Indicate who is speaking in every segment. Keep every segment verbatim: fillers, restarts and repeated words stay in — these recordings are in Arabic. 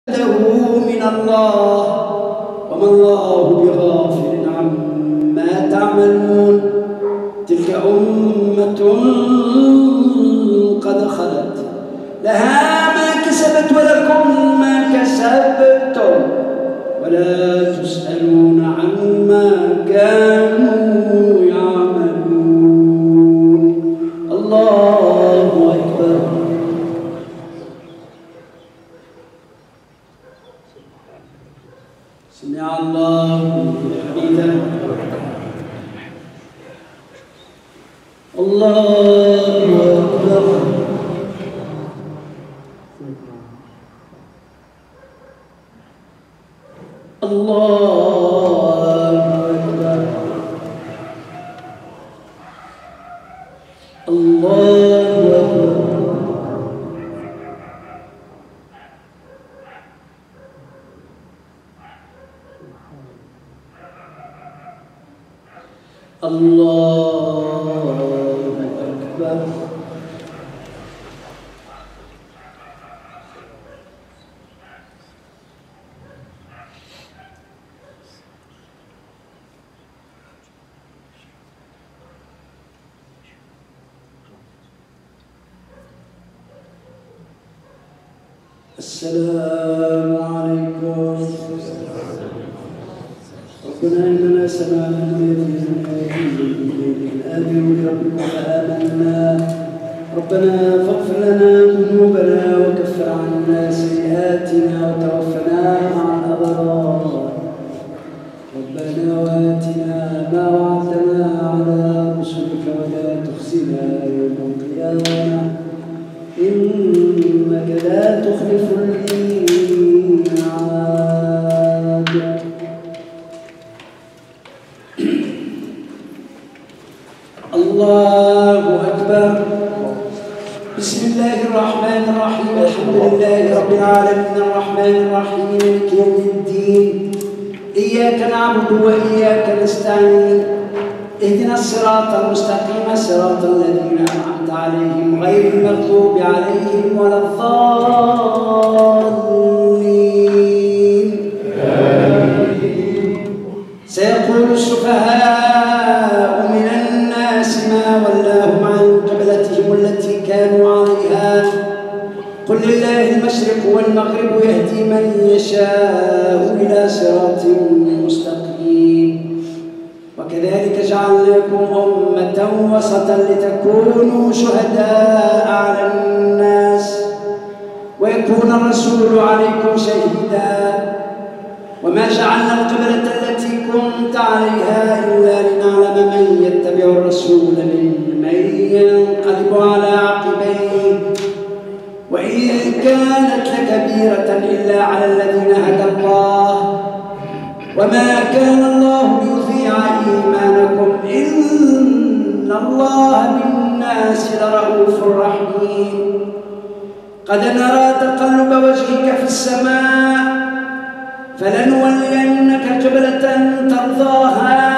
Speaker 1: له من الله وما الله بغافل عما تعملون. تلك أمة قد خلت لها ما كسبت ولكم ما كسبتم ولا تسألون عما كانوا يعملون. الله أكبر. سمع الله لمن حمده. الله أكبر. الله أكبر. الله أكبر. الله أكبر. السلام عليكم. ربنا إننا سمعنا آمنوا بربكم فآمنا. ربنا فاغفر لنا ذنوبنا وكفر عنا سيئاتنا وتوفنا مع الأبرار. ربنا وآتنا ما وعدتنا على رسلك ولا تخزنا يوم القيامة إنك لا تخلف الميعاد. الله أكبر. بسم الله الرحمن الرحيم. الحمد لله رب العالمين الرحمن الرحيم مالك يوم الدين. إياك نعبد وإياك نستعين. اهدنا الصراط المستقيم صراط الذين أنعمت عليهم غير المغضوب عليهم ولا الضالين. سيقول السفهاء من الناس ما ولاهم عن قبلتهم التي كانوا عليها قل لله المشرق والمغرب يهدي من يشاء إلى صراط مستقيم. وكذلك جعلناكم أمة وسطا لتكونوا شهداء على الناس ويكون الرسول عليكم شهيدا. وما جعلنا القبلة التي كنت عليها إلا لنعلم من يتبع الرسول ممن ينقلب على عقبيه وإن كانت لكبيرة إلا على الذين هدى الله وما كان الله ليضيع إيمانكم إن الله بالناس لرؤوف رحيم. قد نرى تقلب وجهك في السماء فلنولينك قبلة ترضاها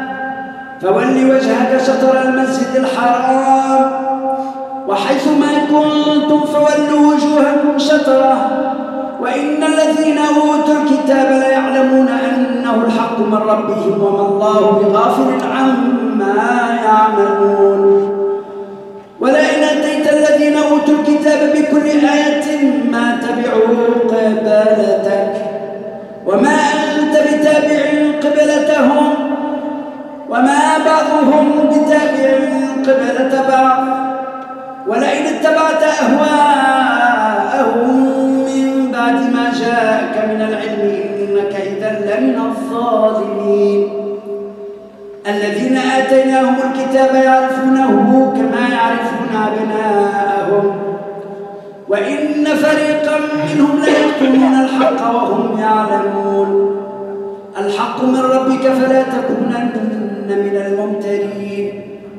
Speaker 1: فول وجهك شطر المسجد الحرام وحيث ما كنتم فولوا وجوهكم شطره وإن الذين أوتوا الكتاب ليعلمون أنه الحق من ربهم وما الله بغافل عما يعملون. ولئن أتيت الذين أوتوا الكتاب بكل آية ما تبعوا قبلتك وما أنت بتابع قبلتهم وما بعضهم بتابع قبلة بعض. ولئن اتبعت أهواءهم من بعد ما جاءك من العلم إنك إذا لمن الظالمين. الذين آتيناهم الكتاب يعرفونه كما يعرفون أبناءهم وإن فريقا منهم ليكتمون الحق وهم يعلمون. الحق من ربك فلا تكونن من الممترين.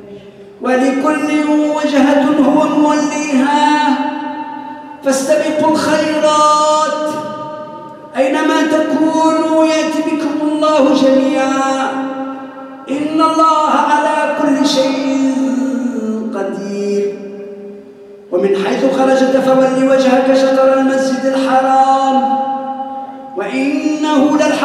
Speaker 1: ولكل وجهة هو موليها فاستبقوا الخيرات أينما تكونوا يأتي بكم الله جميعا إن الله على كل شيء قدير. ومن حيث خرجت فول وجهك شطر المسجد الحرام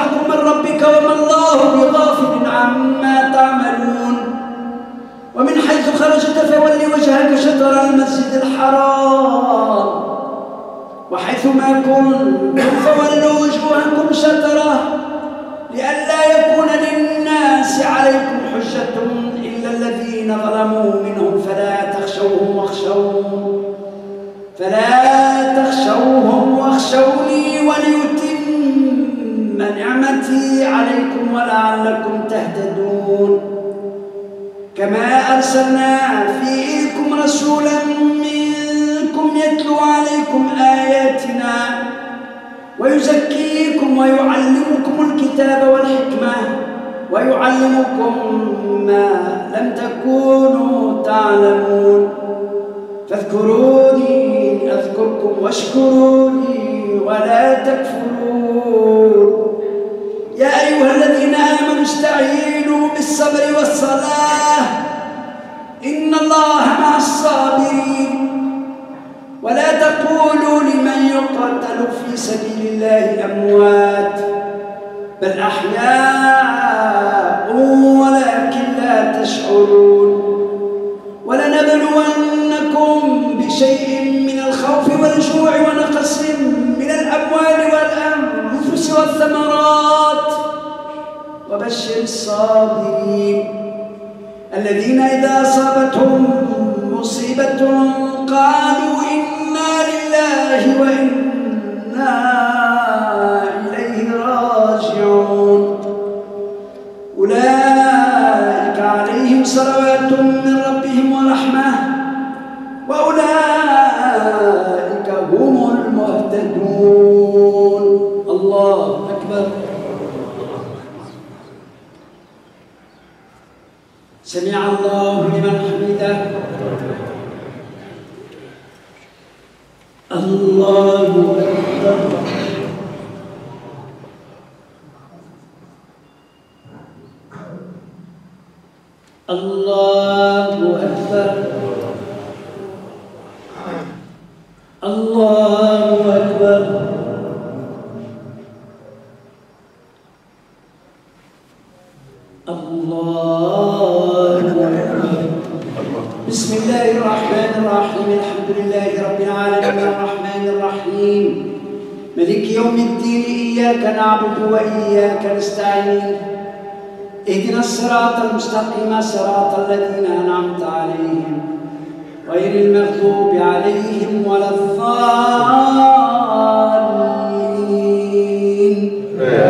Speaker 1: الحق من ربك وما الله بغافل عما تعملون ومن حيث خرجت فول وجهك شطر المسجد الحرام وحيث ما كنتم فولوا وجوهكم شطره لئلا يكون للناس عليكم حجة إلا الذين ظلموا منهم فلا تخشوهم واخشون فلا تخشوهم واخشوني وليتم نعمتي عليكم ولعلكم تهتدون كما أرسلنا فيكم رسولا منكم يتلو عليكم آياتنا ويزكيكم ويعلمكم الكتاب والحكمة ويعلمكم ما لم تكونوا تعلمون فاذكروني أذكركم واشكروني ولا تكفرون يا أيها الذين آمنوا استعينوا بالصبر والصلاة إن الله مع الصابرين ولا تقولوا لمن يقتل في سبيل الله أموات بل أحياء ولكن لا تشعرون ولنبلونكم بشيء من الخوف والجوع ونقص من الأموال والأنفس والثمرات وبشر الصابرين الذين إذا أصابتهم مصيبة قالوا إنا لله وإنا إليه راجعون أولئك عليهم صلوات من ربهم ورحمة وأولئك هم المهتدون الله أكبر سمع الله لمن حمده الله أكبر الله أكبر الله أكبر الله أكبر بسم الله الرحمن الرحيم الحمد لله رب العالمين الرحمن الرحيم ملك يوم الدين إياك نعبد وإياك نستعين اهدنا الصراط المستقيم صراط الذين أنعمت عليهم غير المغضوب عليهم ولا الضالين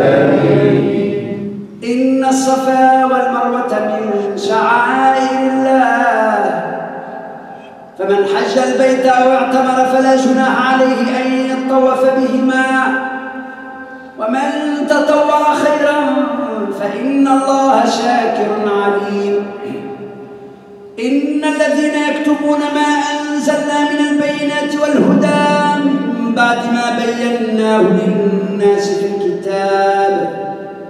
Speaker 1: آمين إن الصفا والمروة من شعائر الله فمن حج البيت أو اعتمر فلا جناح عليه أن يطوف بهما ومن تطوع خيرا فإن الله شاكر عليم إن الذين يكتبون ما أنزلنا من البينات والهدى من بعد ما بيناه للناس في الكتاب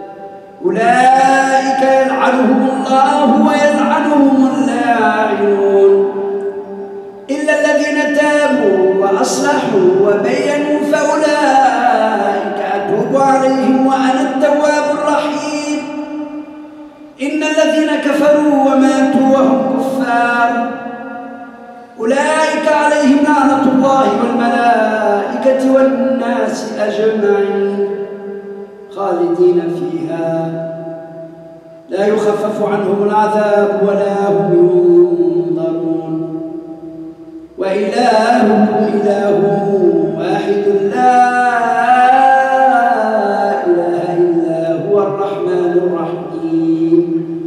Speaker 1: أولئك يلعنهم الله ويلعنهم اللاعنون إلا الذين تابوا وأصلحوا وبينوا فأولئك أتوب عليهم وأنا التواب الرحيم إن الذين كفروا وماتوا وهم كفار أولئك عليهم لعنة الله والملائكة والناس أجمعين خالدين فيها لا يخفف عنهم العذاب ولا هم ينظرون وإلهكم إله واحد لا إله إلا هو الرحمن الرحيم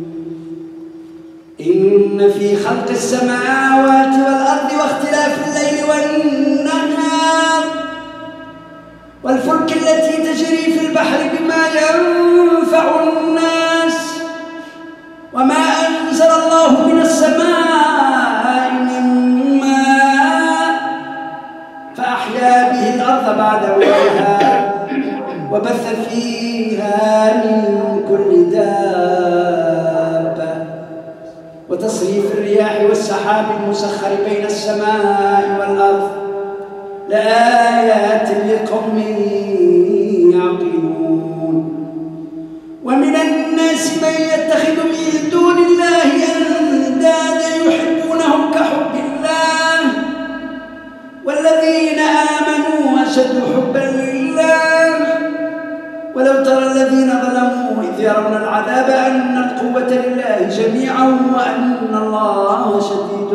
Speaker 1: إن في خلق السماوات والأرض واختلاف الليل والنهار والفلك التي تجري في البحر بما ينفع الناس وما أنزل الله من السماء من ماء فأحيا به الأرض بعد موتها وبث فيها من كل دابة وتصريف الرياح والسحاب المسخر بين السماء والأرض لآيات لقوم يعقلون ولو ترى الذين ظلموا إذ يرون العذاب أن القوة لله جميعا وأن الله شديد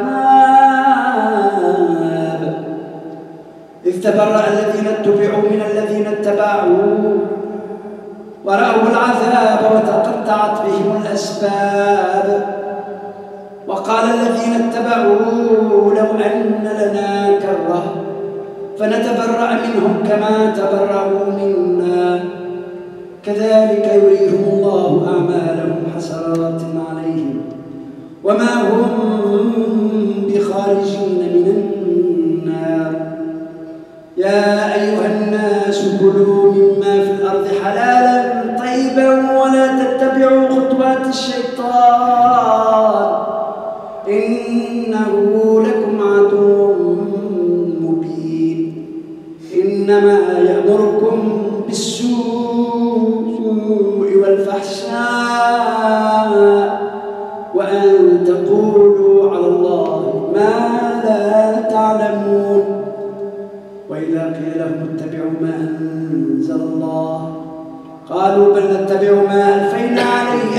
Speaker 1: العذاب إذ تبرأ الذين اتبعوا من الذين اتبعوا ورأوا العذاب وتقطعت بهم الأسباب وقال الذين اتبعوا لو أن لنا كرة فنتبرأ منهم كما تبرأوا منا كذلك يريهم الله أعمالهم حسرات عليهم وما هم بخارجين من النار يا أيها الناس كلوا مما في الأرض حلالا طيبا ولا تتبعوا خطوات الشيطان إنه لكم عدو مبين إنما يأمركم بالسوء والفحشاء وأن تقولوا على الله ما لا تعلمون وإذا قيل لهم اتبعوا ما أنزل الله قالوا بل نتبع ما ألفينا عليه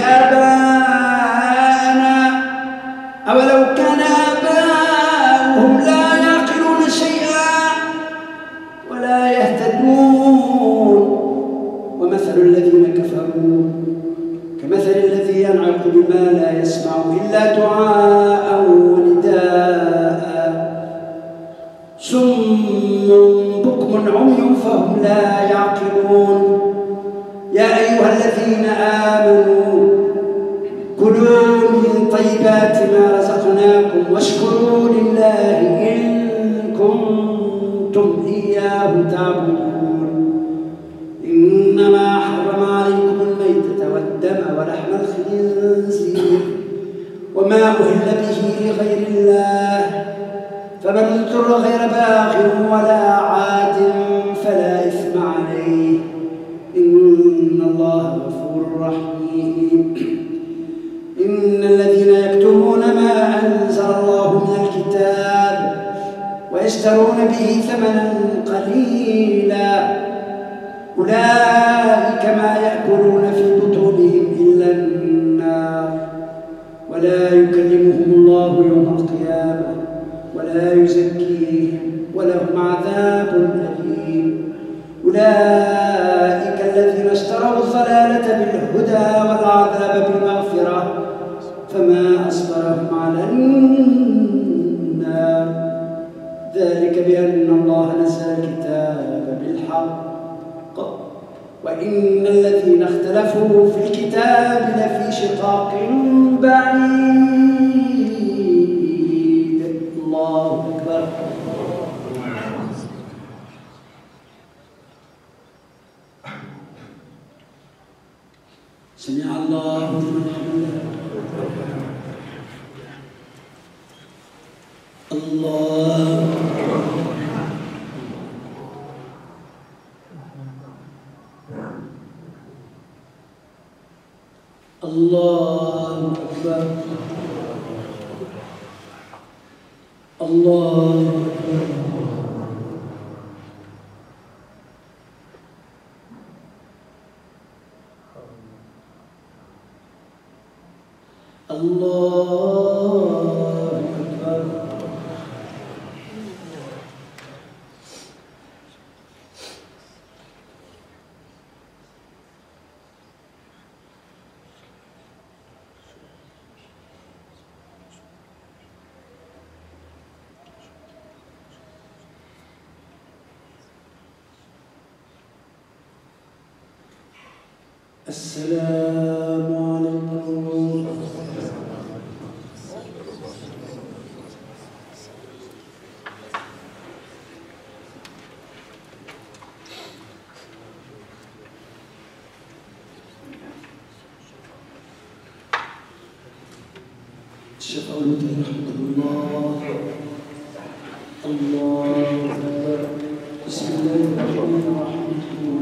Speaker 1: آباءنا أولو كان آباؤهم لا يعقلون شيئا ولا يهتدون ومثل الذين كفروا كمثل الذي ينعق بما لا يسمع إلا دعاء ونداء صم بكم عمي فهم لا يعقلون يا أيها الذين آمنوا كلوا من طيبات ما رزقناكم واشكروا لله إن كنتم إياه تعبدون إنما حرم عليكم الميتة والدم ولحم الخنزير وما أهل به لغير الله فمن اضطر غير باغ ولا عاد فلا إثم عليه إن الله غفور رحيم إن الذين يكتمون ما أنزل الله من الكتاب ويشترون به ثمنا قليلا أولئك ما يأكلون في بطونهم إلا النار ولا يكلمهم الله يوم القيامة ولا يزكيهم ولهم عذاب أليم أولئك الذين اشتروا الضلالة بالهدى والعذاب بالمغفرة فما أصبرهم على النار ذلك بأن الله نزل الكتاب بالحق وإن الذين اختلفوا في الكتاب لفي شقاق بعيد الله أكبر سمع الله لمن حمده الله الله أكبر الله أكبر الله أكبر السلام عليكم الشفاء والهدى رحمة الله الله أكبر بسم الله الرحمن الرحيم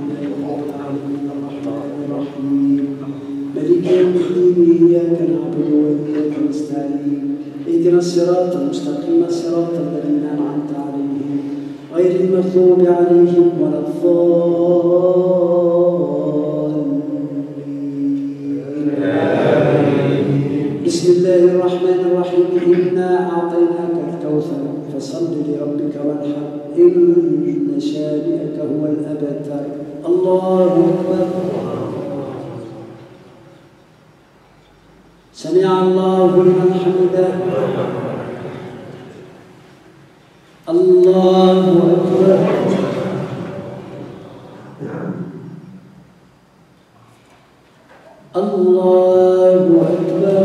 Speaker 1: ملك يوم الدين إياك نعبد وإياك نستعين اهدنا الصراط المستقيم صراط الذين أنعمت عليهم غير المغضوب عليهم ولا الضالين الله أكبر. سمع الله لمن حمده. الله أكبر. الله أكبر.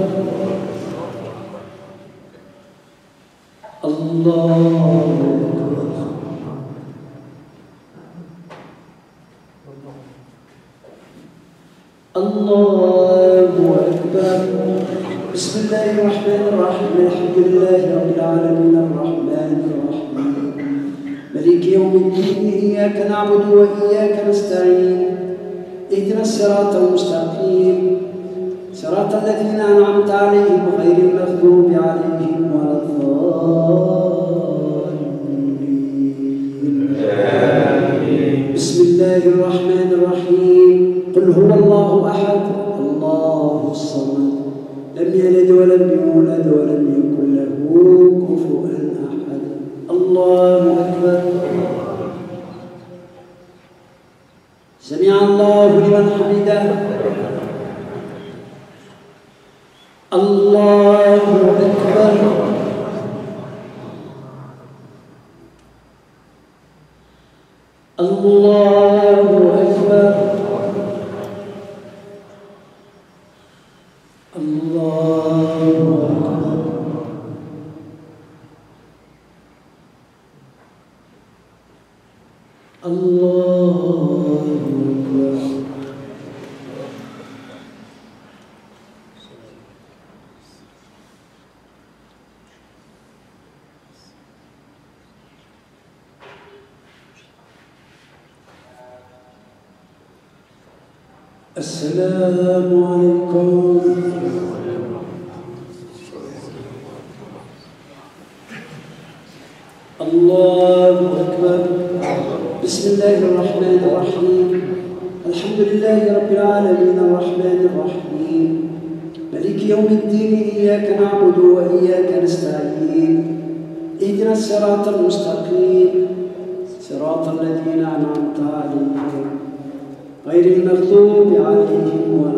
Speaker 1: الله أكبر. الله أكبر. بسم الله الرحمن الرحيم. الحمد لله رب العالمين الرحمن الرحيم مالك يوم الدين. إياك نعبد وإياك نستعين. اهدنا الصراط المستقيم صراط الذين أنعمت عليهم غير المغضوب عليهم ولا الضالين. بسم الله الرحمن الرحيم. قل هو الله أحد الله الصمد لم يلد ولم يولد ولم يكن له كفوا أحد. الله أكبر. سمع الله لمن حمده. الله أكبر. الله أكبر. الله أكبر. الله أكبر. السلام عليكم. الله أكبر. بسم الله الرحمن الرحيم. الحمد لله رب العالمين الرحمن الرحيم مالك يوم الدين. إياك نعبد وإياك نستعين. اهدنا الصراط المستقيم صراط الذين أنعمت عليهم غير المغضوب عليهم ولا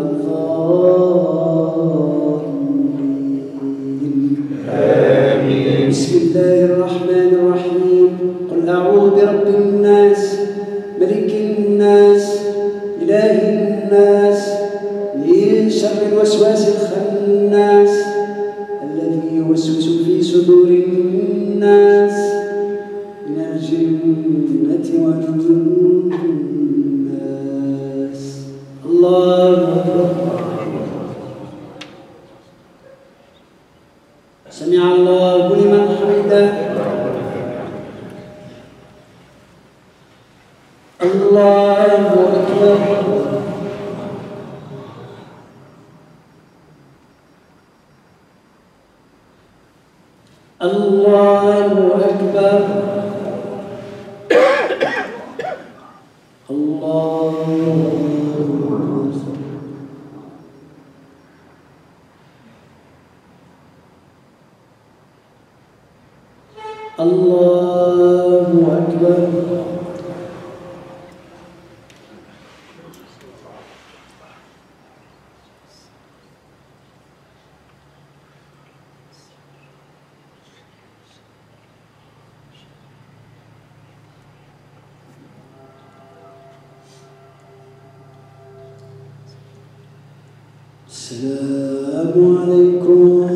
Speaker 1: الضالين. بسم الله الرحمن الرحيم. قل أعوذ برب الناس ملك الناس إله الناس من شر الوسواس الخناس الذي يوسوس في صدور الناس من الجنة والناس. الله أكبر. سمع الله لمن حمده. الله أكبر. الله أكبر. الله الله أكبر. السلام عليكم.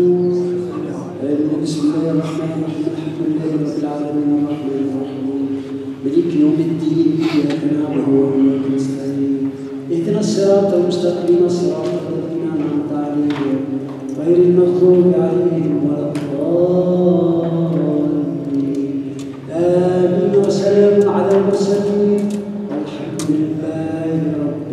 Speaker 1: بسم الله الرحمن الرحيم. الحمد لله رب العالمين الرحمن الرحيم مالك يوم الدين. إياك نعبد وإياك نستعين. اهدنا الصراط المستقيم صراط الذين أنعمت عليهم غير المغضوب عليهم ولا الضالين. آمين. وسلام على المرسلين والحمد لله رب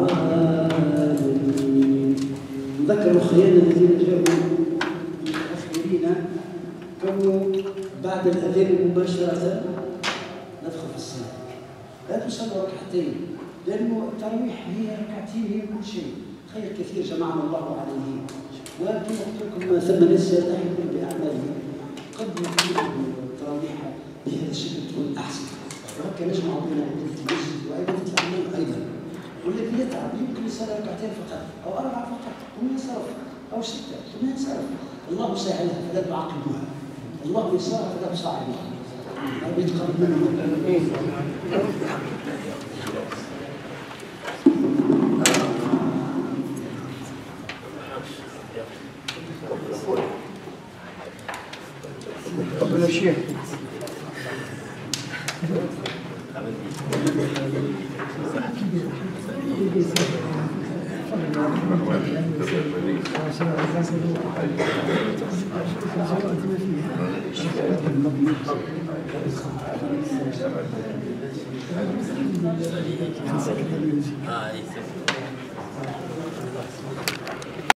Speaker 1: العالمين. نذكر أخواننا الذين جاءوا متأخرين كونوا بعد الأذان مباشرة ندخل في الصلاة. لا تصلوا ركعتين لأنه التراويح هي ركعتين هي كل شيء. خير كثير جمعنا الله عليه. وكما قلت لكم ثم ناس يلتحقون بأعمالهم قد يكون التراويح بهذا الشكل تكون أحسن. فهكا نجمع بين المسجد وايضا التعليم ايضا. والذي يتعب يمكن يصلي ركعتين فقط او اربعه فقط ثم ينصرف او سته ثم ينصرف. الله سهلها فلا تعاقبوها، الله يسرها فلا تصعبوها. ربي يتقبل منهم.
Speaker 2: قبل الشيخ
Speaker 3: آه